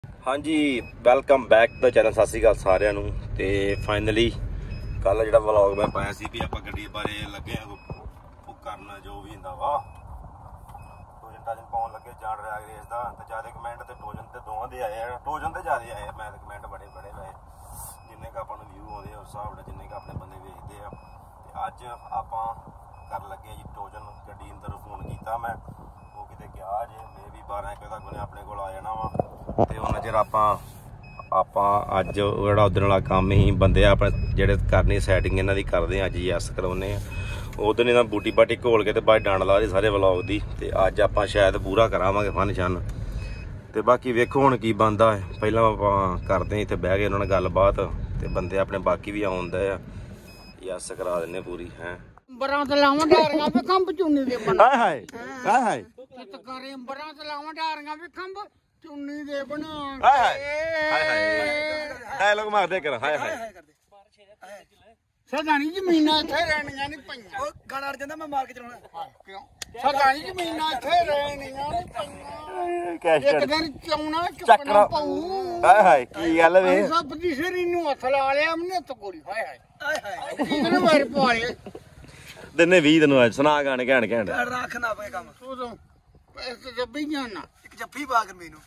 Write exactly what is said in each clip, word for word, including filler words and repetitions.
हाँ जी, welcome back the channel. सत श्री अकाल सारिਆਂ ਨੂੰ। ਤੇ फाइनली कल ਜਿਹੜਾ ਵਲੌਗ मैं ਪਾਇਆ ਸੀ ਵੀ ਆਪਾਂ ਗੱਡੀ ਬਾਰੇ ਲੱਗੇ ਆ ਉਹ ਕਰਨਾ ਜੋ ਵੀ ਹੁੰਦਾ ਵਾ ਟੋਜਨ ਟਾਜਨ ਪਾਉਣ ਲੱਗੇ ਜਾਣ ਰਿਹਾ ਰੇਸ ਦਾ। ਤੇ ਜਿਆਦਾ ਕਮੈਂਟ ਤੇ ਟੋਜਨ ਤੇ ਦੋਵਾਂ ਦੇ ਆਏ ਆ, ਟੋਜਨ ਤੇ ਜ਼ਿਆਦਾ ਆਏ ਆ। ਮੈਂ ਕਮੈਂਟ ਬੜੇ ਬੜੇ ਲਏ ਜਿੰਨੇ ਕ ਆਪਾਂ ਨੂੰ ਵਿਊ ਆਉਂਦੇ ਉਸ ਹਿਸਾਬ ਨਾਲ ਜਿੰਨੇ ਕ ਆਪਣੇ ਬੰਦੇ ਵੇਖਦੇ ਆ। ਤੇ ਅੱਜ ਆਪਾਂ ਕਰਨ ਲੱਗੇ ਜੀ ਟੋਜਨ। ਗੱਡੀ ਅੰਦਰ ਫੋਨ ਕੀਤਾ ਮੈਂ, ਉਹ ਕਿਤੇ ਗਿਆ ਜੇ ਮੇ ਵੀ ਬਾਰਾਂ ਇੱਕ ਤੱਕ ਉਹਨੇ ਆਪਣੇ ਕੋਲ ਆ ਜਾਣਾ ਵਾ। ਤੇ ਉਹਨਾਂ ਚਿਰ ਆਪਾਂ ਆਪਾਂ ਅੱਜ ਜਿਹੜਾ ਉਧਰ ਵਾਲਾ ਕੰਮ ਹੀ ਬੰਦੇ ਆਪਣੇ ਜਿਹੜੇ ਕਰਨੀ ਸੈਟਿੰਗ ਇਹਨਾਂ ਦੀ ਕਰਦੇ ਆ। ਅੱਜ ਯੈਸ ਕਰਾਉਂਦੇ ਆ। ਉਧਰ ਇਹਨਾਂ ਬੂਟੀ ਬਾਟੀ ਘੋਲ ਕੇ ਤੇ ਬਾਅਦ ਡੰਡ ਲਾ ਦੇ ਸਾਰੇ ਵਲੌਗ ਦੀ। ਤੇ ਅੱਜ ਆਪਾਂ ਸ਼ਾਇਦ ਪੂਰਾ ਕਰਾਵਾਂਗੇ ਫਨ ਸ਼ਨ। ਤੇ ਬਾਕੀ ਵੇਖੋ ਹੁਣ ਕੀ ਬਣਦਾ ਹੈ। ਪਹਿਲਾਂ ਆਪਾਂ ਕਰਦੇ ਹਾਂ ਇੱਥੇ ਬਹਿ ਕੇ ਉਹਨਾਂ ਨਾਲ ਗੱਲਬਾਤ। ਤੇ ਬੰਦੇ ਆਪਣੇ ਬਾਕੀ ਵੀ ਆਉਂਦੇ ਆ, ਯੈਸ ਕਰਾ ਦਿੰਦੇ ਪੂਰੀ ਹੈ। ਬਰਾਂ ਤੇ ਲਾਵਾਂ ਡਾਰੀਆਂ ਵੀ ਖੰਭ ਚੁੰਨੀ ਦੇ ਬਣਾ। ਹਾਏ ਹਾਏ ਹਾਏ ਹਾਏ ਤਕਾਰੇ ਬਰਾਂ ਤੇ ਲਾਵਾਂ ਡਾਰੀਆਂ ਵੀ ਖੰਭ ਚੁੰਨੀ ਦੇ ਬਣਾ। ਹਾਏ ਹਾਏ ਹਾਏ ਹਾਏ ਡਾਇਲੋਗ ਮਾਰਦੇ ਕਰ। ਹਾਏ ਹਾਏ ਸਦਾਨੀ ਜ਼ਮੀਨਾਂ ਇੱਥੇ ਰਹਿਣੀਆਂ ਨਹੀਂ ਪਈਆਂ। ਉਹ ਗਾਣਾ ਅੜ ਜਾਂਦਾ ਮੈਂ ਮਾਰ ਕੇ ਚਲਾਉਣਾ। ਕਿਉਂ ਸਦਾਨੀ ਜ਼ਮੀਨਾਂ ਇੱਥੇ ਰਹਿਣੀਆਂ ਨਹੀਂ ਪਈਆਂ। ਕੈਸ਼ ਇੱਕ ਦਿਨ ਚੌਣਾ ਚੱਕਣਾ ਪਊ। ਹਾਏ ਹਾਏ ਕੀ ਗੱਲ ਵੇ। ਸਭ ਦੀ ਸਰੀ ਨੂੰ ਹੱਥ ਲਾ ਲਿਆ ਮਨੇ ਤਕੋੜੀ। ਹਾਏ ਹਾਏ ਆਏ ਹਾਏ ਕਿਹਨੇ ਮਾਰ ਪਾ ਲਿਆ ਦਿਨੇ ਵੀਹ ਦਿਨ ਅੱਜ ਸੁਣਾ ਗਾਣੇ ਘੈਂਟ ਘੈਂਟ। ਰੱਖ ਨਾ ਪਏ ਕੰਮ ਉਦੋਂ ਪੈਸੇ ਜੱਬੀ ਜਾਣਾ। ਇੱਕ ਜੱਫੀ ਪਾ ਕੇ ਮੈਨੂੰ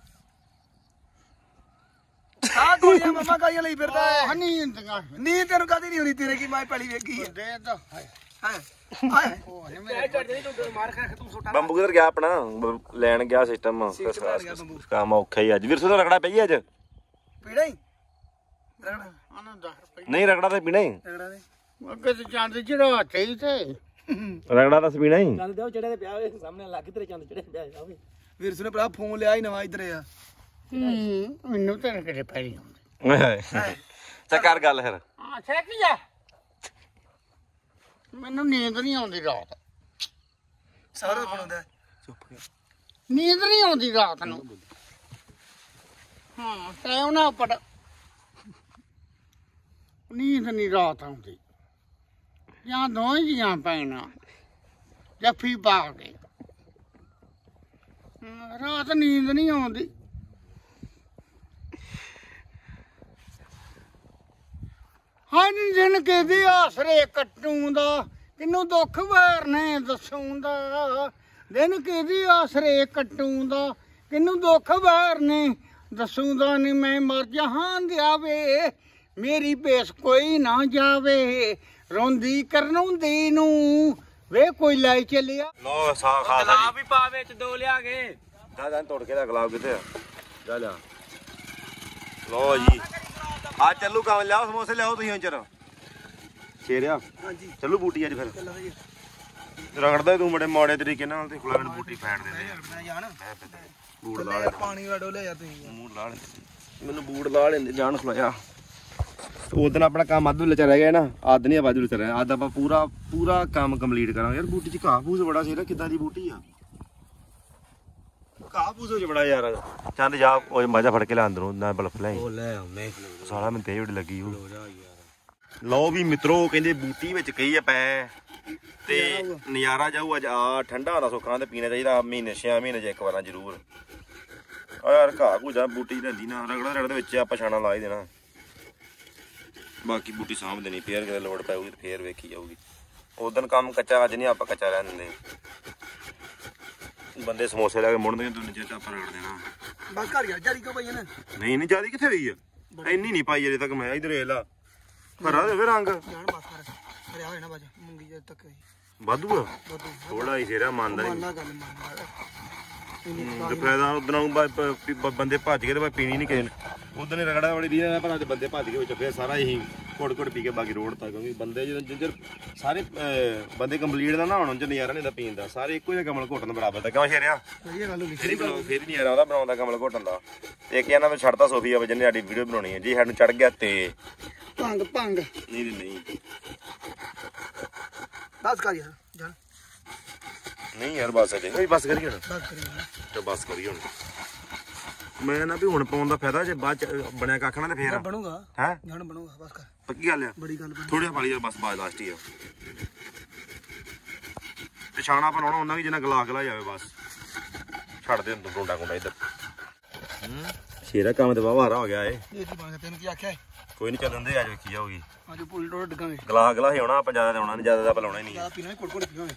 ਆ ਗੋਲੀਆਂ ਮਮਾ ਕਾਈਆਂ ਲਈ ਫਿਰਦਾ ਆਹ ਨਹੀਂ ਹੁੰਦੀਆਂ ਨੀਂਦ ਤੈਨੂੰ ਕਾਦੀ ਨਹੀਂ ਹੋਣੀ ਤੇਰੇ ਕੀ ਮੈਂ ਪਹਿਲੀ ਵੇਖੀ ਹੈ। ਦੇ ਤਾਂ ਹਾਏ ਹਾਏ ਹਾਏ ਉਹ ਨੇ ਮੇਰੇ ਮਾਰ ਖਾ ਕੇ ਤੂੰ ਛੋਟਾ ਬੰਬੂ ਕਿਧਰ ਗਿਆ ਆਪਣਾ ਲੈਣ ਗਿਆ ਸਿਸਟਮ ਕੰਮ ਔਖਾ ਹੀ ਅੱਜ। ਵਿਰਸੂ ਤੋਂ ਰਗੜਾ ਪਈ ਅੱਜ। ਪੀੜਾ ਹੀ ਰਗੜਾ ਆਨੰਦ ਦਸ ਰੁਪਏ ਨਹੀਂ ਰਗੜਾ ਤਾਂ ਪੀਣਾ ਹੀ। ਰਗੜਾ ਦੇ ਅੱਗੇ ਤੇ ਚੰਦ ਚੜਾ ਚਾਹੀ ਤੇ ਰਗੜਾ ਤਾਂ ਪੀਣਾ ਹੀ। ਚੰਦ ਦੇ ਉਹ ਚੜੇ ਤੇ ਪਿਆ ਹੋਏ ਸਾਹਮਣੇ ਲੱਗ ਤੇਰੇ ਚੰਦ ਚੜੇ ਪਿਆ ਜਾਵੇ। ਵੀਰਸੂ ਨੇ ਭਰਾ ਫੋਨ ਲਿਆ ਹੀ ਨਵਾਂ ਇੱਧਰ ਆ। ਹੂੰ ਮੈਨੂੰ ਤਾਂ ਕਿਤੇ ਪੈਰੀ ਆਉਂਦੇ। ਚੱਲ ਕਰ ਗੱਲ ਫਿਰ। ਹਾਂ ਸੈਕੀ ਆ ਮੈਨੂੰ ਨੀਂਦ ਨਹੀਂ ਆਉਂਦੀ ਰਾਤ। ਸਾਰਾ ਬਣਾਉਂਦਾ ਚੁੱਪ ਗਿਆ। ਨੀਂਦ ਨਹੀਂ ਆਉਂਦੀ ਰਾਤ ਨੂੰ। ਹਾਂ ਟਾਈਮ ਨਾ ਪੜ ਨੀਂਦ ਨਹੀਂ ਰਾਤ ਆਉਂਦੀ। ਜਾਂ ਦੋਵੇਂ ਜੀਆਂ ਪੈਣਾ ਜੱਫੀ ਪਾ ਕੇ ਰਾਤ ਨੀਂਦ ਨਹੀਂ ਆਉਂਦੀ। ਹਾਂ ਦਿਨ ਕਿਹਦੇ ਆਸਰੇ ਕੱਟੂੰ ਦਾ ਕਿਨੂੰ ਦੁੱਖ ਵੈਰ ਨੇ ਦੱਸੂੰ ਦਾ। ਦਿਨ ਕਿਹਦੇ ਆਸਰੇ ਕੱਟੂੰ ਦਾ ਕਿਨੂੰ ਦੁੱਖ ਵੈਰ ਨੇ ਦੱਸੂੰ ਦਾ। ਨੀ ਮੈਂ ਮਰ ਜਹਾਨ ਦਿਆਵੇ ਮੇਰੀ ਬੇਸ ਕੋਈ ਨਾ ਜਾਵੇ। ਰੋਂਦੀ ਕਰਨੋਂਦੀ ਨੂੰ ਵੇ ਕੋਈ ਲੈ ਚੱਲਿਆ। ਲੋ ਸਾ ਖਾ ਗੁਲਾਬ ਵੀ ਪਾ ਵਿੱਚ ਦੋ ਲਿਆ ਕੇ ਜਾ ਜਾ ਤੋੜ ਕੇ ਦਾ ਗੁਲਾਬ ਕਿੱਥੇ ਆ। ਜਾ ਲਿਆ ਲੋ ਜੀ ਆ ਚੱਲੂ ਕੰਮ ਲਿਆਓ ਸਮੋਸੇ ਲਿਆਓ ਤੁਸੀਂ ਅੰਚਰ ਸ਼ੇਰਿਆ। ਹਾਂਜੀ ਚੱਲੂ ਬੂਟੀ ਅੱਜ ਫਿਰ ਚੱਲਦਾ ਜੀ ਰਗੜਦਾ ਤੂੰ ਬੜੇ ਮਾੜੇ ਤਰੀਕੇ ਨਾਲ ਤੇ ਖੁਲਾ ਮੈਨੂੰ ਬੂਟੀ ਫੈੜ ਦਿੰਦੇ ਆ। ਮੈਂ ਜਾਣ ਬੂਟ ਲਾ ਲੈ ਪਾਣੀ ਵਾਲਾ ਡੋਲੇ ਯਾਰ ਤੁਸੀਂ ਮੂੰਹ ਲਾ ਲੈ ਮੈਨੂੰ ਬੂਟ ਲਾ ਲੈਂਦੇ ਜਾਣ ਖੁਲਾਇਆ। ਉਦੋਂ ਆਪਣਾ ਕੰਮ ਅੱਧ ਵਿੱਚ ਰਹਿ ਗਿਆ ਨਾ, ਅੱਧ ਨਹੀਂ ਬਾਜੂ ਵਿੱਚ ਰਹਿ। ਅੱਜ ਆਪਾਂ ਪੂਰਾ ਪੂਰਾ ਕੰਮ ਕੰਪਲੀਟ ਕਰਾਂਗੇ। ਯਾਰ ਬੂਟੀ ਚ ਘਾਹ ਫੂਸ ਬੜਾ ਸੀ ਨਾ। ਕਿੱਦਾਂ ਦੀ ਬੂਟੀ ਆ ਘਾਹ ਫੂਸ ਵਿੱਚ ਬੜਾ ਯਾਰ। ਚੰਦ ਜਾ ਉਹ ਮਾਜਾ ਫੜ ਕੇ ਲੈ ਅੰਦਰੋਂ ਨਾ ਬਲਫ ਲੈ ਉਹ ਲੈ ਆਉਨੇ ਸਾਲਾ ਮੈਨੂੰ ਤੇਜ਼ ਬੜੀ ਲੱਗੀ ਉਹ। ਲਓ ਵੀ ਮਿੱਤਰੋ ਕਹਿੰਦੇ ਬੂਟੀ ਵਿੱਚ ਕਹੀ ਆ ਪੈ ਤੇ ਨਜ਼ਾਰਾ ਜਾਊ ਅੱਜ। ਆ ਠੰਡਾ ਦਾ ਸੁੱਕਾ ਤੇ ਪੀਣਾ ਚਾਹੀਦਾ ਮਹੀਨੇ ਛੇ ਮਹੀਨੇ ਚ ਇੱਕ ਵਾਰਾਂ ਜ਼ਰੂਰ। ਆ ਯਾਰ ਘਾਹ ਘੂਜਾ ਬੂਟੀ ਲੈਂਦੀ ਨਾ ਰਗੜਾ ਰਗੜ ਦੇ ਵਿੱਚ ਆਪਾਂ ਛਾਣਾ ਲਾ ਹੀ ਦੇਣਾ। ਬਾਕੀ ਬੂਟੀ ਸਾਂਭ ਦੇਣੀ ਫੇਰ ਕਿਤੇ ਲੋੜ ਪੈਊਗੀ ਤੇ ਫੇਰ ਵੇਖੀ ਜਾਊਗੀ। ਉਦੋਂ ਕੰਮ ਕੱਚਾ ਅੱਜ ਨਹੀਂ ਆਪਾਂ ਕੱਚਾ ਰਹਿਣ ਦਿੰਦੇ। ਬੰਦੇ ਸਮੋਸੇ ਲੈ ਕੇ ਮੁੜਦੇ ਦੁਨੀਆ ਚ ਆਪਾਂ ਰਗੜ ਦੇਣਾ। ਬਸ ਘਰ ਯਾਰ ਜਾਰੀ ਕੋ ਪਈਆਂ ਨੇ ਨਹੀਂ ਨਹੀਂ ਜਿਆਦਾ ਕਿੱਥੇ ਗਈ ਆ ਇੰਨੀ ਨਹੀਂ ਪਾਈ ਅਜੇ ਤੱਕ। ਮੈਂ ਇਧਰ ਵੇਖ ਲਾ ਹਰਾ ਦੇ ਰੰਗ ਜਾਣ ਬਸ ਕਰ ਅਰੇ ਆ ਨਾ ਬਾਜ ਮੁੰਗੀ ਜਦ ਤੱਕ ਵਾਧੂ ਆ ਥੋੜਾ ਹੀ ਸ਼ੇਰਾ ਮੰਨਦਾ ਨਹੀਂ। ਮੰਨਣਾ ਗੱਲ ਮੰਨਣਾ ਤੇ ਫਾਇਦਾ ਉਦੋਂ ਬੰਦੇ ਭੱਜ ਗਏ ਤੇ ਪੀਣੀ ਨਹੀਂ ਕਿਸੇ ਨੇ। ਉਦੋਂ ਨੇ ਰਗੜਾ ਬੜੀ ਦੀ ਪਰ ਅੱਜ ਬੰਦੇ ਭੱਜ ਗਏ ਵਿੱਚ ਫੇਰ ਸਾਰਾ ਇਹੀ ਘੁੱਟ ਘੁੱਟ ਪੀ ਕੇ ਬਾਕੀ ਰੋਡ ਤੱਕ। ਕਿਉਂਕਿ ਬੰਦੇ ਜਦੋਂ ਜਿੰਜਰ ਸਾਰੇ ਬੰਦੇ ਕੰਪਲੀਟ ਦਾ ਨਾ ਹੋਣ ਚ ਨਜ਼ਾਰਾ ਨਹੀਂ ਦਾ ਪੀਣ ਦਾ। ਸਾਰੇ ਇੱਕੋ ਜਿਹਾ ਕਮਲ ਘੋਟਣ ਬਰਾਬਰ ਦਾ ਕਿਉਂ ਸ਼ੇਰਿਆ ਵਧੀਆ ਗੱਲ ਹੋਈ। ਫੇਰ ਫੇਰ ਨਹੀਂ ਆਉਂਦਾ ਬਣਾਉਂਦਾ ਕਮਲ ਘੋਟਣ ਦਾ। ਇੱਕ ਇਹਨਾਂ ਮੈਂ ਛੱਡਤਾ ਸੋਫੀਆ ਵਜਨ ਨੇ ਸਾਡੀ ਵੀਡੀਓ ਬਣਾਉਣੀ ਹੈ ਜੀ। ਸਾਨੂੰ ਚੜ ਗਿਆ ਤੇ ਭੰਗ ਭੰਗ ਨਹੀਂ ਨਹੀਂ ਬਸ ਕਰ ਯਾਰ ਜਾਣ ਨਹੀਂ ਯਾਰ ਬਸ ਅਜੇ ਕੋਈ ਬਸ ਕਰੀ ਹੁਣ। ਬਸ ਕਰੀ ਤੇ ਬਸ ਕਰੀ ਹੁਣ। ਮੈਂ ਨਾ ਵੀ ਹੁਣ ਪਾਉਣ ਦਾ ਫਾਇਦਾ ਜੇ ਬਾਅਦ ਚ ਬਣਿਆ ਕੱਖ ਨਾ ਤੇ ਫੇਰ ਬਣੂਗਾ ਹੈ ਜਾਣ ਬਣੂਗਾ ਬਸ ਕਰ ਪੱਕੀ ਗੱਲ ਆ। ਬੜੀ ਗੱਲ ਥੋੜੇ ਵਾਲੀ ਬਸ ਬਾਜ ਲਾਸਟ ਹੀ ਆ। ਤੇ ਛਾਣਾ ਬਣਾਉਣਾ ਉਹਨਾਂ ਵੀ ਜਿੰਨਾ ਗਲਾ ਗਲਾ ਜਾਵੇ ਬਸ ਛੱਡ ਦੇ ਡੋਂਡਾ ਗੁੰਡਾ ਇੱਧਰ। ਸ਼ੇਰਾ ਕੰਮ ਤੇ ਵਾਵਾ ਹੋ ਗਿਆ ਏ ਇਹ ਕੀ ਬਣ ਤੈਨੂੰ ਕੀ ਆਖਿਆ ਕੋਈ ਨਹੀਂ ਚੱਲਣ ਦੇ ਅੱਜ ਵੇਖੀ ਜਾਊਗੀ ਅੱਜ ਪੁੱਲ ਟੋੜ ਡਗਾਂਗੇ ਗਲਾਸ ਗਲਾਸ ਹੀ ਹੋਣਾ ਆਪਾਂ ਜ਼ਿਆਦਾ ਤੇ ਆਉਣਾ ਨਹੀਂ ਜ਼ਿਆਦਾ ਤਾਂ ਆਪਾਂ ਲਾਉਣਾ ਹੀ ਨਹੀਂ ਚਾਹ ਪੀਣਾ ਕੋੜ ਕੋੜ ਪੀਵਾਂਗੇ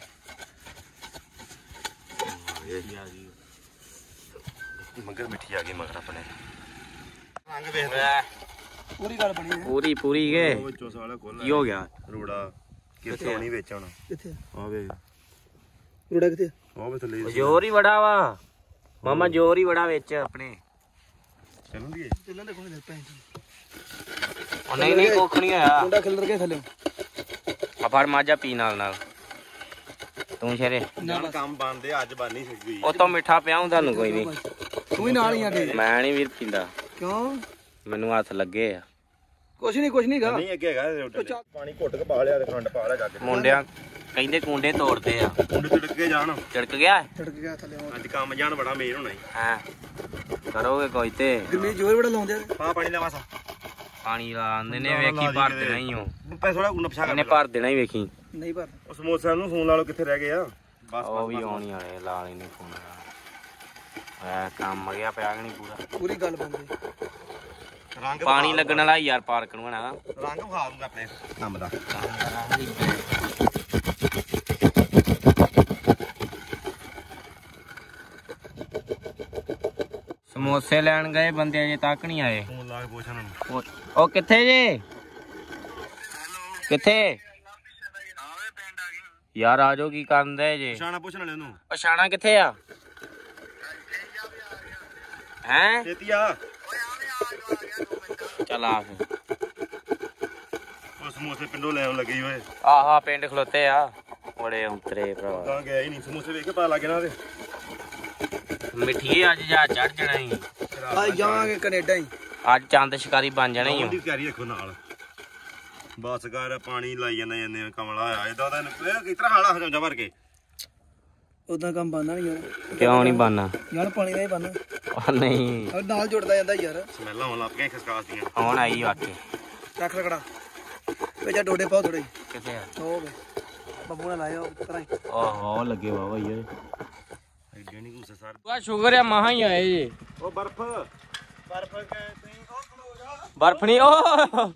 ਮਗਰ ਮਿੱਠੀ ਆ ਗਈ ਮਗਰ ਆਪਣੇ ਰੰਗ ਵੇਖ ਪੂਰੀ ਗੱਲ ਬਣੀ ਹੈ ਪੂਰੀ ਪੂਰੀ ਕੇ ਵਿੱਚੋਂ ਸਾਲਾ ਖੋਲ ਕੀ ਹੋ ਗਿਆ ਰੂੜਾ ਕਿੱਥੇ ਆਉਣੀ ਵਿੱਚ ਹੁਣ ਕਿੱਥੇ ਆ ਵੇ ਰੋੜਾ ਕਿੱਥੇ ਉਹ ਵੇ ਥੱਲੇ ਜ਼ੋਰ ਹੀ ਬੜਾ ਵਾ ਮਾਮਾ ਜ਼ੋਰ ਹੀ ਬੜਾ ਵਿੱਚ ਆਪਣੇ ਚੱਲਣ ਦੀ ਚੱਲਣ ਦੇ ਕੋਈ ਨਹੀਂ ਪੈਂ ਉਹ ਨਹੀਂ ਨਹੀਂ ਕੁੱਖ ਨਹੀਂ ਹੋਇਆ ਮੁੰਡਾ ਖਿਲਰ ਕੇ ਥੱਲੇ ਆ ਫੜ ਮਾਝਾ ਪੀ ਨਾਲ ਨਾਲ ਤੂੰ ਸ਼ੇਰੇ ਨਾਲ ਕੰਮ ਬੰਦੇ ਅੱਜ ਬਣ ਨਹੀਂ ਸਕਦੀ ਉਹ ਤੋਂ ਮਿੱਠਾ ਪਿਆਉਂ ਤੁਹਾਨੂੰ ਕੋਈ ਨਹੀਂ ਤੂੰ ਹੀ ਨਾਲ ਹੀ ਆ ਕੇ ਮੈਂ ਨਹੀਂ ਵੀਰ ਪੀਂਦਾ ਕਿਉਂ ਮੈਨੂੰ ਹੱਥ ਲੱਗੇ ਆ ਕੁਛ ਨਹੀਂ ਕੁਛ ਨਹੀਂ ਗਾ ਨਹੀਂ ਅੱਗੇ ਹੈਗਾ ਪਾਣੀ ਘੁੱਟ ਕੇ ਪਾ ਲਿਆ ਤੇ ਖੰਡ ਪਾ ਲਿਆ ਜੱਗ ਮੁੰਡਿਆਂ ਕਹਿੰਦੇ ਕੁੰਡੇ ਤੋੜਦੇ ਆ ਮੁੰਡੇ ਤਿੜਕ ਕੇ ਜਾਣ ਚੜਕ ਗਿਆ ਛੜਕ ਗਿਆ ਥੱਲੇ ਅੱਜ ਕੰਮ ਜਾਣ ਬੜਾ ਮੇਰ ਹੋਣਾ ਹਾਂ ਕਰੋਗੇ ਕੋਈ ਤੇ ਗਰਮੀ ਜ਼ੋਰ ਬੜਾ ਲਾਉਂਦੇ ਆ ਪਾ ਪਾਣੀ ਲੈ ਵਾਸਾ ਪਾਣੀ ਲਾਉਂਦੇ ਨੇ ਵੇਖੀ ਭਰ ਦੇਣਾ ਹੀ ਉਹ ਪੈਸੇ ਥੋੜਾ ਨਪਸ਼ਾ ਇਹਨੇ ਭਰ ਦੇਣਾ ਹੀ ਵੇਖੀ ਨਹੀਂ ਪਰ ਉਹ ਸਮੋਸਿਆਂ ਨੂੰ ਫੋਨ ਲਾ ਲਓ ਕਿੱਥੇ ਰਹਿ ਗਏ ਆ ਬਸ ਉਹ ਵੀ ਆਉਣੀ ਵਾਲੇ ਲਾ ਲੈਣੇ ਫੋਨ ਐ ਕੰਮ ਗਿਆ ਪਿਆ ਕਿ ਨਹੀਂ ਪੂਰਾ ਪੂਰੀ ਗੱਲ ਬੰਦੀ ਰੰਗ ਪਾਣੀ ਲੱਗਣ ਵਾਲਾ ਯਾਰ ਪਾਰਕ ਨੂੰ ਹਨਾ ਰੰਗ ਵਿਖਾ ਦੂੰਗਾ ਆਪਣੇ ਕੰਮ ਦਾ ਸਮੋਸੇ ਲੈਣ ਗਏ ਬੰਦੇ ਅਜੇ ਤੱਕ ਨਹੀਂ ਆਏ ਫੋਨ ਲਾ ਕੇ ਪੁੱਛ ਉਹਨਾਂ ਨੂੰ ਉਹ ਉਹ ਕਿੱਥੇ ਜੇ ਕਿੱਥੇ ਯਾਰ ਆਜੋ ਕੀ ਕਰਨ ਦੇ ਜੇ ਪਛਾਣਾ ਪੁੱਛਣ ਵਾਲੇ ਉਹਨੂੰ ਪਛਾਣਾ ਕਿੱਥੇ ਆ ਹੈਂ ਛੇਤੀ ਆ ਚੱਲ ਆ ਫਿਰ ਉਹ ਸਮੋਸੇ ਪਿੰਡੋਂ ਲੈਣ ਲੱਗੇ ਓਏ ਆਹਾ ਪਿੰਡ ਖਲੋਤੇ ਆ ਬੜੇ ਉਤਰੇ ਭਰਾ ਤਾਂ ਗਿਆ ਹੀ ਨਹੀਂ ਸਮੋਸੇ ਵੇਖ ਕੇ ਪਤਾ ਲੱਗ ਜਾਣਾ ਤੇ ਮਿੱਠੀਏ ਅੱਜ ਜਾ ਚੜ ਜਾਣਾ ਹੀ ਆ ਜਾਵਾਂਗੇ ਕੈਨੇਡਾ ਹੀ ਅੱਜ ਚੰਦ ਸ਼ਿਕਾਰੀ ਬਣ ਜਾਣਾ ਹੀ ਉਹਦੀ ਤਿਆਰੀ ਰੱਖੋ ਨਾਲ ਬਸ ਕਰ ਪਾਣੀ ਲਾਈ ਜਾਂਦੇ ਜਾਂਦੇ ਕਮਲਾ ਹੋਇਆ ਇਦਾਂ ਦਾ ਕਿਸ ਤਰ੍ਹਾਂ ਹਾਲਾ ਹਜਾਂ ਭਰ ਕੇ ਉਦਾਂ ਕੰਮ ਬੰਦਾ ਨਹੀਂ ਯਾਰ ਕਿਉਂ ਨਹੀਂ ਬਣਨਾ ਯਾਰ ਪਾਣੀ ਦਾ ਹੀ ਬੰਦਾ ਉਹ ਨਹੀਂ ਔਰ ਨਾਲ ਜੁੜਦਾ ਜਾਂਦਾ ਯਾਰ ਸਮੈਲ ਆਉਣ ਲੱਗ ਪਈਆਂ ਖਸਕਾਸ ਦੀਆਂ ਹੁਣ ਆਈ ਵਾਕੇ ਰੱਖ ਰਗੜਾ ਵੇਜਾ ਡੋਡੇ ਪਾਓ ਥੋੜੇ ਕਿੱਥੇ ਆ ਹੋ ਗਏ ਬੱਬੂ ਨੇ ਲਾਇਆ ਉਤਰਾ ਹੀ ਓਹੋ ਲੱਗੇ ਵਾਵਾ ਯਾਰ ਐਡੇ ਨਹੀਂ ਗੁੱਸੇ ਸਰ ਵਾ ਸ਼ੁਗਰ ਆ ਮਹਾ ਹੀ ਆਏ ਜੀ ਉਹ ਬਰਫ ਬਰਫ ਕਹਿੰਦੇ ਉਹ ਖਲੋ ਜਾ ਬਰਫ ਨਹੀਂ ਓ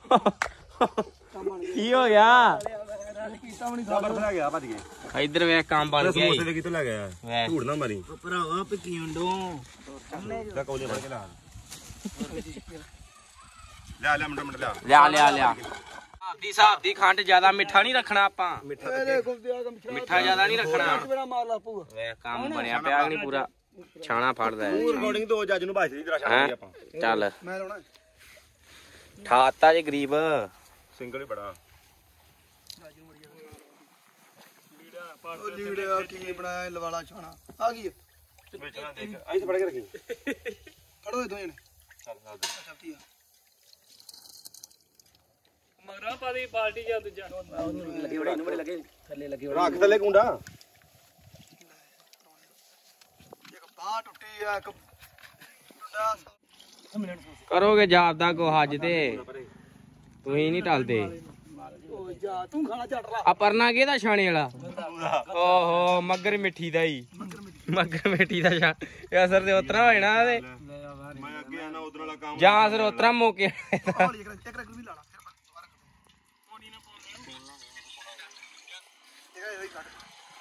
ਕੀ ਹੋ ਗਿਆ ਬਰਫ ਲੈ ਗਿਆ ਭੱਜ ਗਏ ਇੱਧਰ ਵੇਖ ਕੰਮ ਬਣ ਗਿਆ ਸਮੋਸੇ ਦੇ ਕਿਤੋਂ ਲੈ ਗਿਆ ਵੇਖ। ਝੂੜ ਨਾ ਮਾਰੀ ਭਰਾਵਾ ਪਕੀਂਡੋਂ ਲੈ ਕੋਲੇ ਫੜ ਕੇ ਲਾ ਲੈ ਲੈ ਮੁੰਡਾ ਮੁੰਡਾ ਲੈ ਲਿਆ ਲਿਆ ਲਿਆ ਦੀ ਹਿਸਾਬ ਦੀ ਖੰਡ ਜ਼ਿਆਦਾ ਮਿੱਠਾ ਨਹੀਂ ਰੱਖਣਾ ਆਪਾਂ ਇਹਦੇ ਕੋਲ ਦਿਆ ਕੰਮ ਮਿੱਠਾ ਜ਼ਿਆਦਾ ਨਹੀਂ ਰੱਖਣਾ ਮੇਰਾ ਮਾਰ ਲਾ ਪੂਗਾ ਵੇਖ ਕੰਮ ਬਣਿਆ ਪਿਆ ਕਿ ਨਹੀਂ ਪੂਰਾ ਛਾਣਾ ਫੜਦਾ ਹੈ ਰਿਕਾਰਡਿੰਗ ਦੋ ਜੱਜ ਨੂੰ ਭਾਜੀ ਦੀ ਤਰ੍ਹਾਂ ਛੱਡ ਹੈਂ? ਆਪਾਂ ਚੱਲ ਮੈਂ ਲਾਉਣਾ ਠਾਤਾ ਜੇ ਗਰੀਬ ਸਿੰਗਲ ਹੀ ਬੜਾ ਉਹ ਲੀੜਿਆ ਕੀ ਬਣਾਇਆ ਲਵਾਲਾ ਛਾਣਾ ਆ ਗਈ ਵੇਚਣਾ ਦੇਖ ਆਈ ਫੜ ਕੇ ਰੱਖੀ ਫੜੋ ਇਹ ਦੋ ਜਣੇ ਚੱਲ ਚੱਲ ਚੱਲਦੀ ਆ ਮਗਰਾ ਪਾਦੀ ਪਾਰਟੀ ਜਾਂ ਦੂਜਾ ਲੱਗੇ ਬੜੇ ਇਹਨੂੰ ਬੜੇ ਲੱਗੇ ਥੱਲੇ ਲੱਗੇ ਰੱਖ ਥੱਲੇ ਕੁੰਡਾ ਇੱਕ ਬਾਹ ਟੁੱਟੀ ਆ ਇੱਕ ਮੁੰਡਾ ਕਰੋਗੇ ਜਾਪਦਾ ਕੋ ਹੱਜ ਤੇ ਤੁਸੀਂ ਨਹੀਂ ਟਲਦੇ ਓ ਜਾ ਤੂੰ ਖਾਣਾ ਝੱਟ ਲਾ ਆ ਪਰਨਾ ਕਿਹਦਾ ਛਾਣੇ ਵਾਲਾ ਓਹੋ ਮੱਗਰ ਮਿੱਠੀ ਦਾ ਹੀ ਮੱਗਰ ਮਿੱਠੀ ਦਾ ਛਾਣ ਇਹ ਅਸਰ ਤੇ ਉਤਰਾ ਹੋ ਜਾਣਾ ਤੇ ਮੈਂ ਅੱਗੇ ਆਣਾ ਉਧਰ ਵਾਲਾ ਕੰਮ ਜਾਂ ਅਸਰ ਉਤਰਾ ਮੋਕੇ ਹੌਲੀ ਇੱਕ ਇੱਕ ਰਕ ਵੀ ਲਾ ਲਾ ਫਿਰ ਦੁਬਾਰਾ ਪੋਣੀ ਨਾ ਪਾਉਣਾ ਇਹ ਹੋਈ ਕੱਟ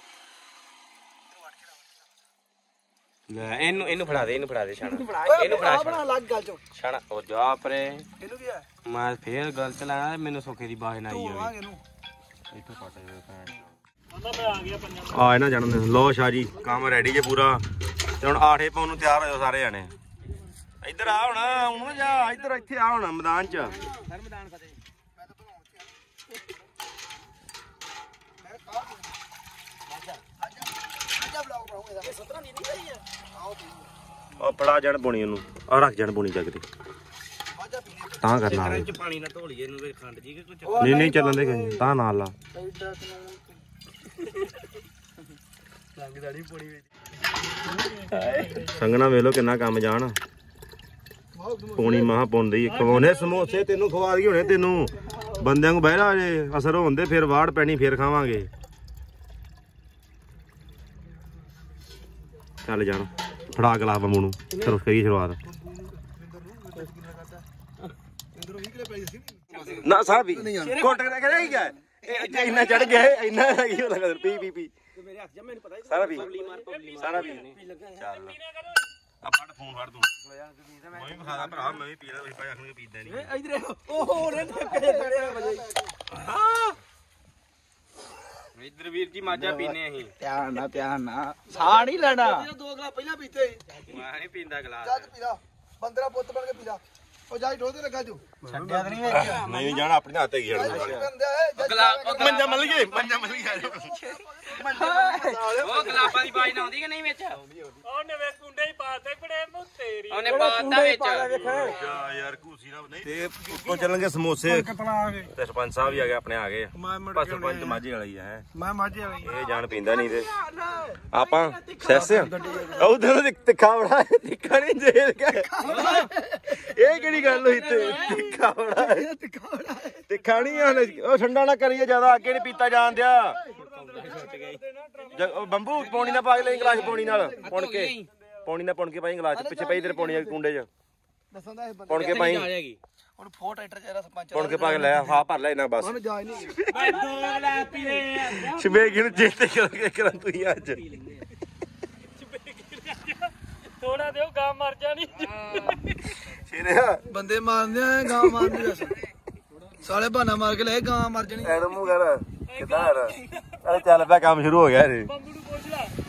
ਲੈ ਇਹਨੂੰ ਇਹਨੂੰ ਫੜਾ ਦੇ ਇਹਨੂੰ ਫੜਾ ਦੇ ਛਾਣਾ ਓਏ ਇਹਨੂੰ ਫੜਾ ਬਣਾ ਲੱਗ ਗੱਲ ਚੋਂ ਛਾਣਾ ਉਹ ਜਾ ਪਰੇ ਇਹਨੂੰ ਕੀ ਹੈ ਮੈਂ ਫੇਰ ਗਲਤ ਲਾਇਆ ਮੈਨੂੰ ਸੁੱਖੇ ਦੀ ਬਾਹ ਨਾ ਆਈ ਤੂੰ ਹੋਵੇ ਆਵਾਂਗੇ ਇਹਨੂੰ ਇੱਥੋਂ ਕੱਟ ਦੇ ਭੈਣ ਆ ਇਹਨਾਂ ਜਾਣ ਲੋ ਸ਼ਾਹ ਜੀ ਕੰਮ ਰੈਡੀ ਜੇ ਪੂਰਾ ਤੇ ਹੁਣ ਆਠੇ ਪਾਉਣ ਨੂੰ ਤਿਆਰ ਹੋਇਓ ਸਾਰੇ ਜਾਣੇ ਇੱਧਰ ਆ ਹੁਣ ਹੁਣ ਨਾ ਜਾ ਇੱਧਰ ਇੱਥੇ ਆ ਹੁਣ ਮੈਦਾਨ 'ਚ ਸਰ ਮੈਦਾਨ ਫਤਿਹ ਮੈਂ ਤਾਂ ਬਣਾਉਂ ਮੈਂ ਕਾਰ ਆਜਾ ਆਜਾ ਬਲੌਗ ਬਣਾਉਂਗਾ ਇਹਦਾ ਸਤਰਾਂ ਨਹੀਂ ਨਹੀਂ ਹੈ ਆਓ ਤੁਸੀਂ ਆ ਫੜਾ ਜਣ ਪਾਉਣੀ ਉਹਨੂੰ ਆ ਰੱਖ ਜਣ ਪਾਉਣੀ ਜੱਗ ਤੇ ਆਜਾ ਪੀਨੇ ਤਾਂ ਕਰਨਾ ਆ ਚ ਪਾਣੀ ਨਾ ਧੋ ਲਈਏ ਇਹਨੂੰ ਤੇ ਖੰਡ ਜੀ ਕਿ ਕੁਝ ਨਹੀਂ ਨਹੀਂ ਚੱਲਣ ਦੇ ਕੋਈ ਤਾਂ ਨਾਲ ਲਾ ਐਡਾ ਤੂੰ ਰੰਗ ਦਾੜੀ ਪੋਣੀ ਵਿੱਚ ਸੰਗਣਾ ਵੇਖ ਲੋ ਕਿੰਨਾ ਕੰਮ ਜਾਣ ਪੋਣੀ ਮਾਹ ਪਾਉਂਦੀ ਖਵਾਉਣੇ ਸਮੋਸੇ ਤੈਨੂੰ ਖਵਾ ਦਈਏ ਹੁਣੇ ਤੈਨੂੰ ਬੰਦਿਆਂ ਨੂੰ ਬਹਿਰਾ ਜੇ ਅਸਰ ਹੁੰਦੇ ਫਿਰ ਵਾੜ ਪੈਣੀ ਫਿਰ ਖਾਵਾਂਗੇ ਚੱਲ ਜਾਣ ਫੜਾ ਗਲਾਸ ਬੰਮੂ ਨੂੰ ਚਲੋ ਕਰੀ ਸ਼ੁਰੂਆਤ ਇੰਦਰੋਂ ਵੀਹ ਕਿਲੋ ਪਈ ਸੀ ਨਾ ਸਾਹ ਵੀ ਕੋਟ ਕਰਿਆ ਕਰਿਆ ਕੀ ਗਿਆ ਇਹ ਇੰਨਾ ਚੜ ਗਿਆ ਇੰਨਾ ਕੀ ਹੋ ਲੱਗਾ ਪੀ ਪੀ ਪੀ ਮੇਰੇ ਹੱਥ ਜਾ ਮੈਨੂੰ ਪਤਾ ਸਾਰਾ ਵੀ ਸਾਰਾ ਵੀ ਚੱਲ ਆ ਫੜ ਫੋਨ ਫੜ ਤੂੰ ਮੈਂ ਵੀ ਖਾਦਾ ਭਰਾ ਮੈਂ ਵੀ ਪੀਣਾ ਤੁਸੀਂ ਭਾਈ ਆਖਣਗੇ ਪੀਂਦਾ ਨਹੀਂ ਇਧਰ ਓਹੋ ਨੇ ਟੱਕੇ ਖੜਿਆ ਵਜੇ ਇੱਧਰ ਵੀਰ ਜੀ ਮਾਜਾ ਪੀਨੇ ਅਸੀਂ ਧਿਆਨ ਨਾਲ ਧਿਆਨ ਨਾਲ ਸਾਹ ਨਹੀਂ ਲੈਣਾ ਦੋ ਗਲਾਸ ਪਹਿਲਾਂ ਪੀਤੇ ਮੈਂ ਨਹੀਂ ਪੀਂਦਾ ਗਲਾਸ ਜੱਜ ਪੀਲਾ ਬੰਦਰਾ ਪੁੱਤ ਬਣ ਕੇ ਪੀਲਾ ਉਹ ਜਾਈ ਢੋਦੇ ਲੱਗਾ ਜੂ ਛੱਡਿਆ ਤਾਂ ਨਹੀਂ ਵਿੱਚ ਨਹੀਂ ਜਾਣਾ ਆਪਣੇ ਹੱਥ ਹੀ ਛੱਡ ਮੰਜਾ ਮਲ ਗਏ ਮੰਜਾ ਮਲ ਗਿਆ ਉਹ ਗਲਾਬਾਂ ਦੀ ਬਾਜ ਨਾ ਆਉਂਦੀ ਕਿ ਨਹੀਂ ਵਿੱਚ ਉਹਨੇ ਵੇ ਕੁੰਡੇ ਹੀ ਪਾਤੇ ਬੜੇ ਮੂੰ ਤੇਰੀ ਉਹਨੇ ਪਾਤਾ ਵਿੱਚ ਯਾਰ ਘੂਸੀ ਨਾ ਨਹੀਂ ਤੇ ਉੱਤੋਂ ਚੱਲਣਗੇ ਸਮੋਸੇ ਤੇ ਸਰਪੰਚ ਸਾਹਿਬ ਵੀ ਆ ਗਏ ਆਪਣੇ ਆ ਗਏ ਬਸ ਸਰਪੰਚ ਮਾਝੇ ਵਾਲਾ ਹੀ ਹੈ ਮੈਂ ਮਾਝੇ ਵਾਲੀ ਇਹ ਜਾਣ ਪੀਂਦਾ ਨਹੀਂ ਤੇ ਆਪਾਂ ਸੈਸ ਉਧਰ ਤਿੱਖਾ ਬੜਾ ਤਿੱਖਾ ਨਹੀਂ ਜੇਲ ਇਹ ਕਿਹੜੀ ਗੱਲ ਹੋਈ ਤੇ ਤਿੱਖਾ ਬੜਾ ਤਿੱਖਾ ਨਹੀਂ ਉਹ ਠੰਡਾ ਨਾ ਕਰੀਏ ਜਿਆਦਾ ਅੱਗੇ ਨਹੀਂ ਪੀਤਾ ਜਾਣ ਦਿਆ ਬੰਬੂ ਪੌਣੀ ਨਾਲ ਪਾ ਕੇ ਲਈ ਗਲਾਸ ਪੌਣੀ ਨਾਲ ਪੁਣ ਕੇ ਪੌਣੀ ਨਾਲ ਪੁਣ ਕੇ ਪਾਈ ਗਲਾਸ ਪਿੱਛੇ ਪਈ ਤੇਰੇ ਪੌਣੀ ਕੁੰਡੇ ਚ ਦੱਸਾਂ ਦਾ ਇਹ ਬੰਦੇ ਪੁਣ ਕੇ ਪਾਈ ਹੁਣ ਫੋਰ ਟਰੈਕਟਰ ਜਿਹੜਾ ਸਰਪੰਚ ਪੁਣ ਕੇ ਪਾ ਕੇ ਲੈ ਹਾਂ ਭਰ ਲੈ ਇਹਨਾਂ ਬਸ ਉਹਨੂੰ ਜਾਇ ਨਹੀਂ ਮੈਂ ਦੋ ਗਲਾਸ ਪੀਲੇ ਸ਼ਬੇਗੀ ਨੂੰ ਚੇਤੇ ਕਰਕੇ ਕਰਾਂ ਤੂੰ ਅੱਜ ਥੋੜਾ ਦਿਓ ਗਾਂ ਮਰ ਜਾਣੀ ਸ਼ੇਰਿਆ ਬੰਦੇ ਮਾਰਦੇ ਆ ਗਾਂ ਮਾਰਦੇ ਦੱਸ ਸਾਲੇ ਬਹਾਨਾ ਮਾਰ ਕੇ ਲੈ ਗਾਂ ਮਰ ਜਣੀ ਐਨ ਮੂੰਹ ਕਰ ਕਿਦਾਂ ਅਰੇ ਚੱਲ ਪਿਆ ਕੰਮ ਸ਼ੁਰੂ ਹੋ ਗਿਆ ਰੇ ਬੰਬੂ ਨੂੰ ਪੁੱਛ ਲੈ